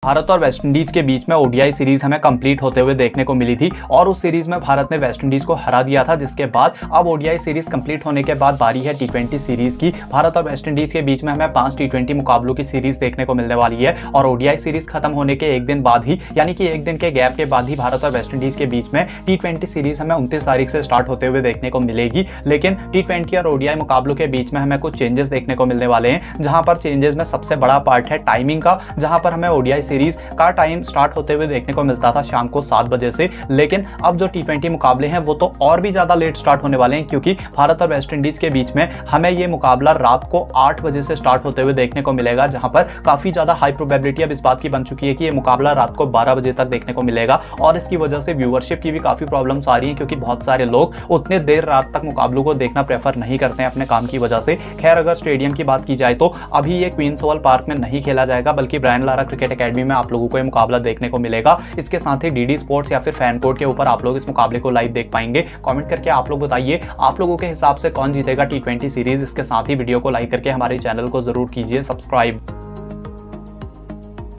भारत और वेस्टइंडीज के बीच में ओडीआई सीरीज हमें कंप्लीट होते हुए देखने को मिली थी और उस सीरीज में भारत ने वेस्टइंडीज को हरा दिया था, जिसके बाद अब ओडीआई सीरीज कंप्लीट होने के बाद बारी है टी20 सीरीज की। भारत और वेस्टइंडीज के बीच में हमें 5 टी20 मुकाबलों की सीरीज देखने को मिलने वाली है और ओडीआई सीरीज खत्म होने के एक दिन बाद ही, यानी कि एक दिन के गैप के बाद ही भारत और वेस्टइंडीज के बीच में टी20 सीरीज हमें 29 तारीख से स्टार्ट होते हुए देखने को मिलेगी। लेकिन टी20 और ओडीआई मुकाबलों के बीच में हमें कुछ चेंजेस देखने को मिलने वाले हैं, जहां पर चेंजेस में सबसे बड़ा पार्ट है टाइमिंग का, जहां पर हमें ओडीआई सीरीज का टाइम स्टार्ट होते हुए देखने को मिलता था शाम को 7 बजे से, लेकिन अब जो टी20 मुकाबले हैं वो तो और भी ज्यादा लेट स्टार्ट होने वाले हैं, क्योंकि भारत और वेस्टइंडीज के बीच में हमें ये मुकाबला रात को 8 बजे से स्टार्ट होते हुए देखने को मिलेगा, जहां पर काफी ज्यादा हाई प्रोबेबिलिटी अब इस बात की बन चुकी है कि ये मुकाबला रात को 12 बजे तक देखने को मिलेगा और इसकी वजह से व्यूअरशिप की भी काफी प्रॉब्लम्स आ रही है, क्योंकि बहुत सारे लोग उतने देर रात तक मुकाबलों को देखना प्रेफर नहीं करते हैं अपने काम की वजह से। खैर, अगर स्टेडियम की बात की जाए तो अभी ये क्वींस ओवल पार्क में नहीं खेला जाएगा, बल्कि ब्रायन लारा क्रिकेट एकेडमी में आप लोगों को ये मुकाबला देखने को मिलेगा। इसके साथ ही डीडी स्पोर्ट्स या फिर फैन कोड के ऊपर आप लोग इस मुकाबले को लाइव देख पाएंगे। कमेंट करके आप लोग बताइए आप लोगों के हिसाब से कौन जीतेगा टी20 सीरीज। इसके साथ ही वीडियो को लाइक करके हमारे चैनल को जरूर कीजिए सब्सक्राइब।